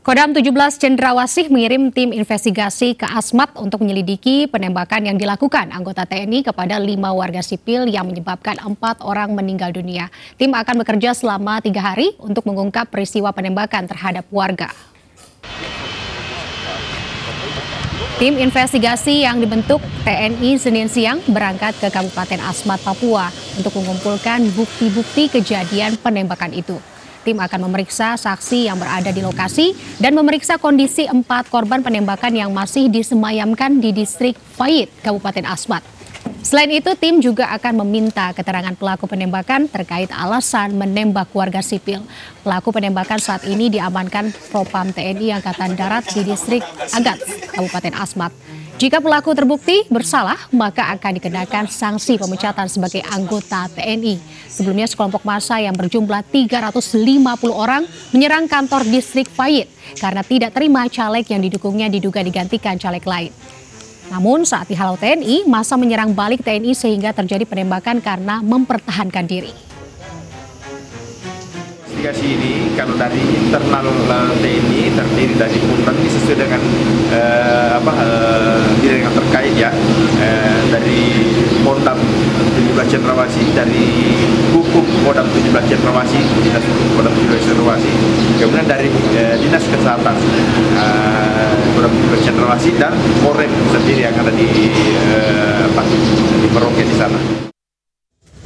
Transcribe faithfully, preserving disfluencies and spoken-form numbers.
Kodam tujuh belas Cendrawasih mengirim tim investigasi ke Asmat untuk menyelidiki penembakan yang dilakukan anggota T N I kepada lima warga sipil yang menyebabkan empat orang meninggal dunia. Tim akan bekerja selama tiga hari untuk mengungkap peristiwa penembakan terhadap warga. Tim investigasi yang dibentuk T N I Senin siang berangkat ke Kabupaten Asmat, Papua untuk mengumpulkan bukti-bukti kejadian penembakan itu. Tim akan memeriksa saksi yang berada di lokasi dan memeriksa kondisi empat korban penembakan yang masih disemayamkan di distrik Fayid, Kabupaten Asmat. Selain itu, tim juga akan meminta keterangan pelaku penembakan terkait alasan menembak warga sipil. Pelaku penembakan saat ini diamankan Propam T N I Angkatan Darat di distrik Agats, Kabupaten Asmat. Jika pelaku terbukti bersalah, maka akan dikenakan sanksi pemecatan sebagai anggota T N I. Sebelumnya, sekelompok massa yang berjumlah tiga ratus lima puluh orang menyerang kantor distrik Fayid karena tidak terima caleg yang didukungnya diduga digantikan caleg lain. Namun saat dihalau T N I, massa menyerang balik T N I sehingga terjadi penembakan karena mempertahankan diri. Investigasi ini karena dari internal T N I terdiri dari Purnan ini sesuai dengan eh, apa eh, dengan terkait ya eh, dari Kodam tujuh belas Cendrawasih, dari hukum Kodam tujuh belas Cendrawasih, dinas hukum Kodam tujuh belas Cendrawasih, kemudian dari eh, dinas kesehatan eh, Kodam tujuh belas Cendrawasih dan Korem sendiri yang ada di eh, apa, di Merauke di sana.